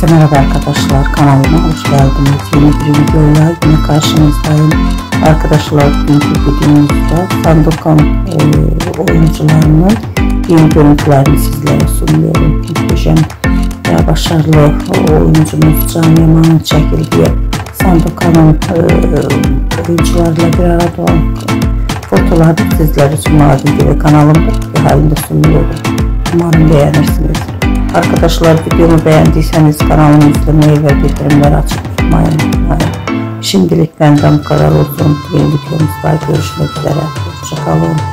Herkese merhaba arkadaşlar, kanalıma hoş geldiniz. Yeni bir videoyla yine karşınızdayım. Arkadaşlar, bugünkü videomuzda Sandokan oyuncularının yeni görüntülerini sizlere sunuyorum. Muhteşem ve başarılı oyuncumuz Can Yaman'ın çekildiği Sandokan'ın oyuncularla bir arada olan fotoğrafları sizlere sunmağa video ve kanalımda bir halinde sunuyorum. Umarım beğenirsiniz. Arkadaşlar, videomu beğendiyseniz kanalımı izlemeyi ve bildirimleri açıp tutmayı unutmayın. Şimdilik benden bu kadar olsun. Yeni videomuzda görüşmek üzere. Hoşça kalın.